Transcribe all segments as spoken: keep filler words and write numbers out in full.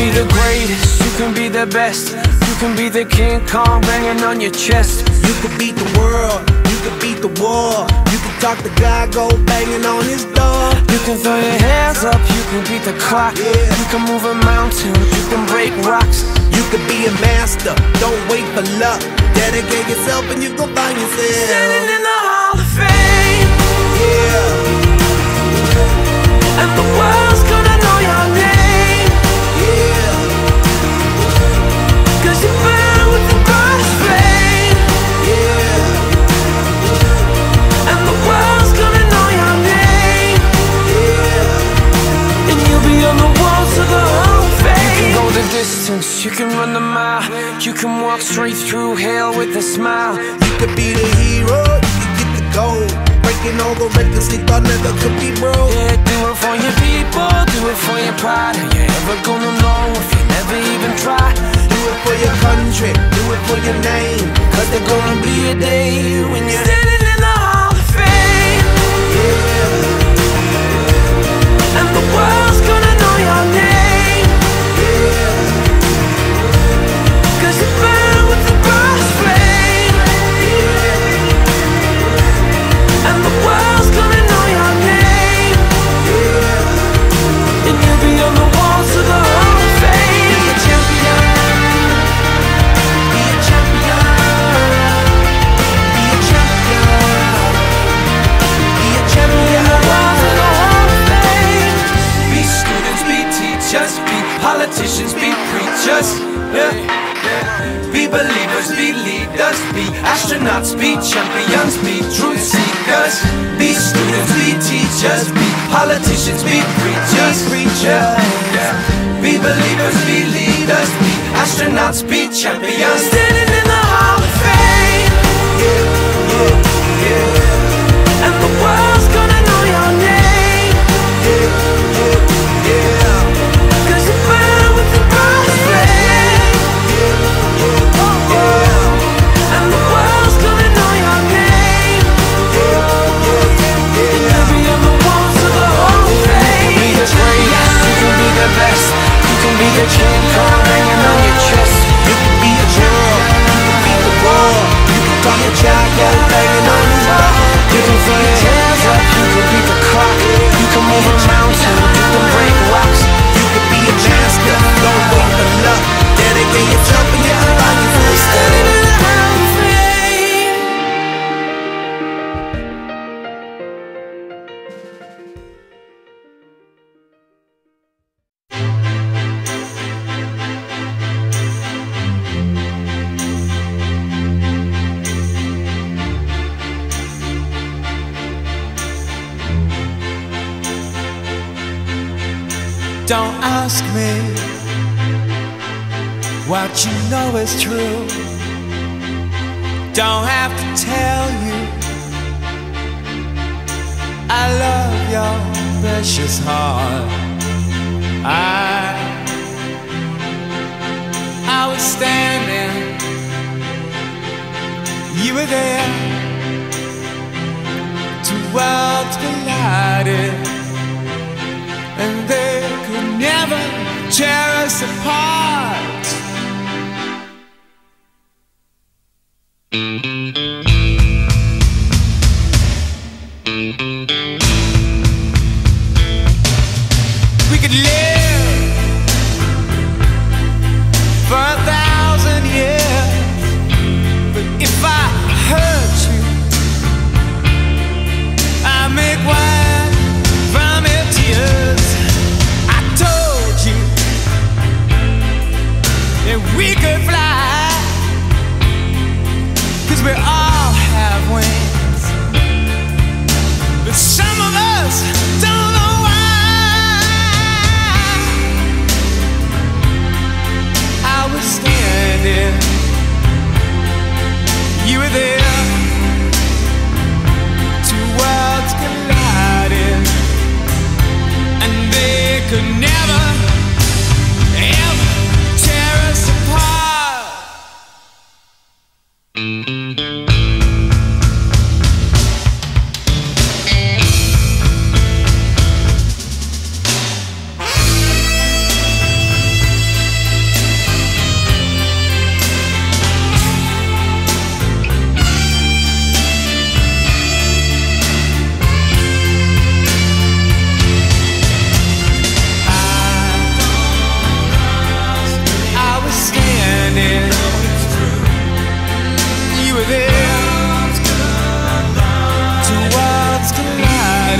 be the greatest, you can be the best. You can be the King Kong banging on your chest. You could beat the world, you could beat the war. You can talk to God, go banging on his door. You can throw your hands up, you can beat the clock. Yeah. You can move a mountain, you can break rocks. You could be a master, don't wait for luck. Dedicate yourself and you gon' find yourself standing in the Hall of Fame. Yeah. And the world's gonna know your name. Yeah. Cause you burn with the brightest flame. Yeah. And the world's gonna know your name. Yeah. And you'll be on the walls of the Hall of Fame. You can go the distance, you can run the mile. You can walk straight through hell with a smile. You could be the hero, you could get the gold. Breaking all the records they thought never could be broke. Yeah, do it for your people, do it for your pride. Are you ever gonna know if you never even try? Do it for your country, do it for your name. Cause there's gonna be a day when you're standing in the Hall of Fame. Yeah. And the world's gonna know your name. Yeah. Cause you burn with the brightest flame. Yeah. And the world's gonna know your name. Yeah. And you'll be on the walls of the Hall of Fame. Be a champion. Be a champion. Be a champion. Be a champion. On the walls of the Hall of Fame. Be students, be teachers, be politicians, be preachers. Yeah. Be believers, be leaders, be astronauts, be champions, be truth seekers. Be students, be teachers, be politicians, be preachers, preachers. Yeah. Be believers, be leaders, be astronauts, be champions. Standing in the Hall of Fame. Yeah, yeah, yeah. And the world's gonna know your name. Yeah, yeah, yeah. Cause you burn with the brightest flame. And the world's gonna know your name. And you'll be on the walls of the Hall of Fame. You can be the greatest, you can be the best. You can be the King Kong hanging on your chest. You can be a general, you can beat the war. You can talk a child, go banging on his door. You can throw your hands up, you can beat the clock. You can move a mountain, you can break rocks. You can be a master, don't wait for luck. Dedicate yourself and you can find yourself Standing in the Hall of Fame. Don't ask me what you know is true. Don't have to tell you I love your precious heart. I I was standing, you were there. Two worlds collided, and they could never tear us apart. We could live for a thousand years, but if I hurt you, I make wine from your tears. I told you that we could fly, 'cause we all have wings, but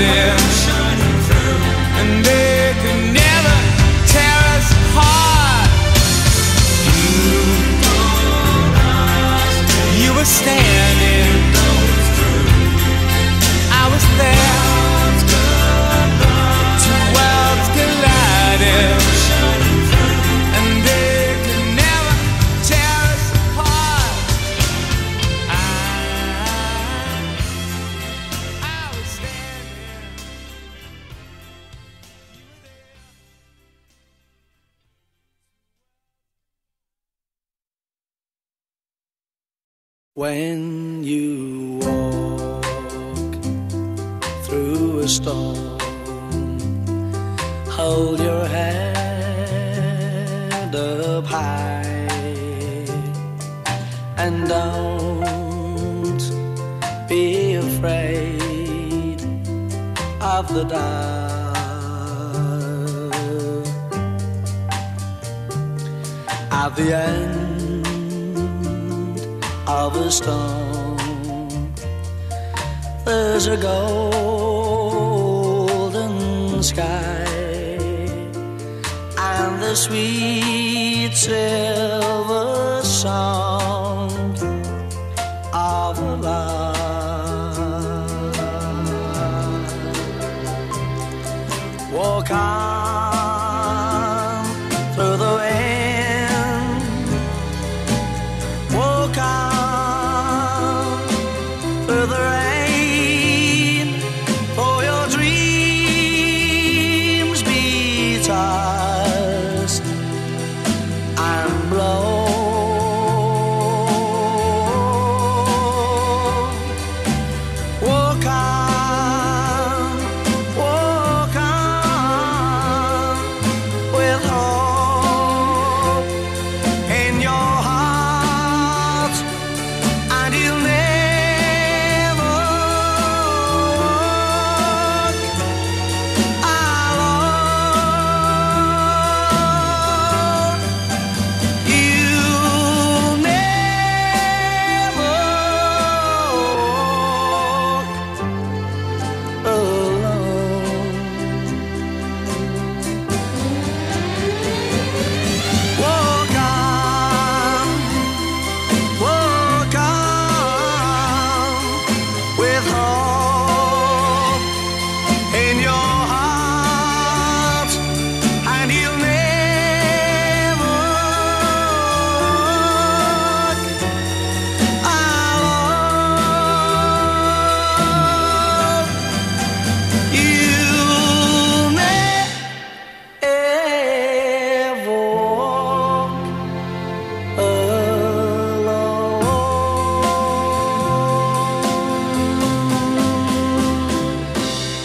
lighted, and they could never tear us apart. You, you were standing, I was there. Two worlds collided, and they could never tear us apart. I, I was standing. When you walk through a storm, hold your head up high and don't be afraid of the dark. At the end of a storm, there's a golden sky and the sweet silver song of love. Walk on through the wind, walk on through the rain, for your dreams be tossed and blown. Walk on, walk on, with hope in your heart, and you'll never walk alone. You'll never walk alone. Walk on, walk on, with hope in your heart, and you'll never walk alone. You'll never walk alone.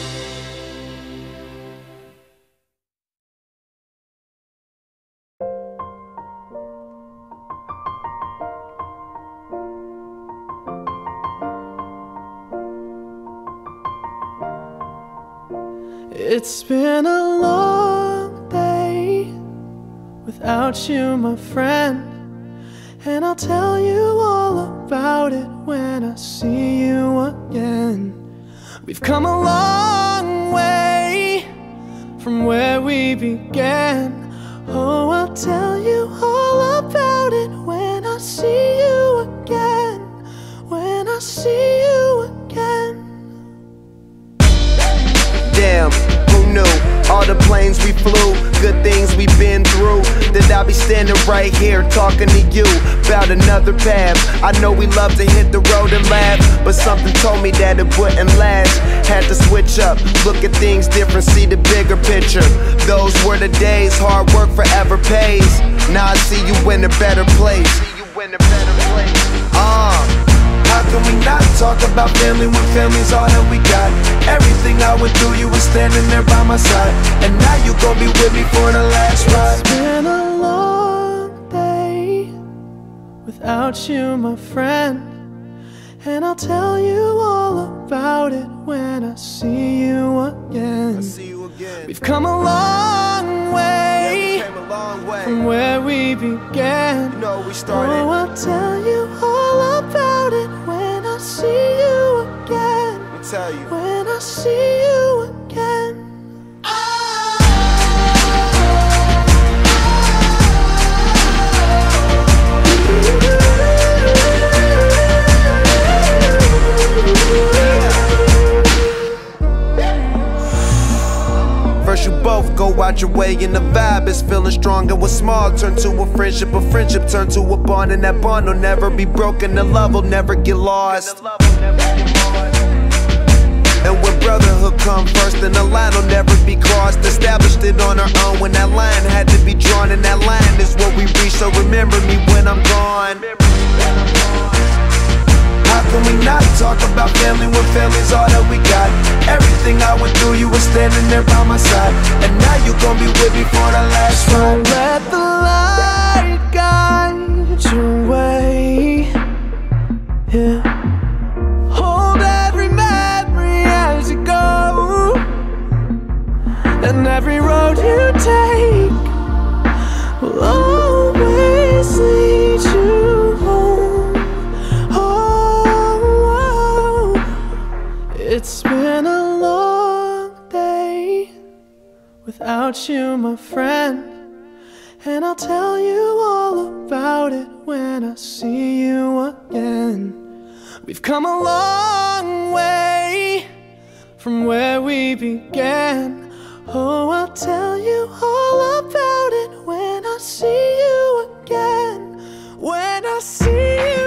It's been a long day without you, my friend, and I'll tell you all about it when I see you again. We've come a long way from where we began. Oh, I'll tell you all about it when I see you again. When I see you again. Damn, who knew? All the planes we flew, good things we've been through. That I'll be standing right here talking to you about another path. I know we love to hit the road and laugh, but something told me that it wouldn't last. Had to switch up, look at things different, see the bigger picture. Those were the days, hard work forever pays. Now I see you in a better place. See you in a better place. Uh How can we not talk about family when family's all that we got? Everything I went through, you were standing there by my side, and now you gon' be with me for the last ride. It's been a long day without you, my friend, and I'll tell you all about it when I see you again. I see you again. We've come a long way, Yeah, we came a long way from where we began. You know we started. Oh, I'll tell you all about it when I see you again. Let me tell you. When I see you go out your way and the vibe is feeling strong. And what's small turn to a friendship, a friendship turn to a bond, and that bond will never be broken, the love will never get lost. And when brotherhood come first, then the line will never be crossed. Established it on our own when that line had to be drawn, and that line is what we reach, so remember me when I'm gone. How can we not talk about family when family's all that we got? Everything I went through, you were standing there by my side, and now you gon' be with me for the last ride. So let the light guide your way, yeah. Hold every memory as you go, and every road you take will always lead you home. Oh, it's been a long day without you, my friend, and I'll tell you all about it when I see you again. We've come a long way from where we began. Oh, I'll tell you all about it when I see you again. When I see you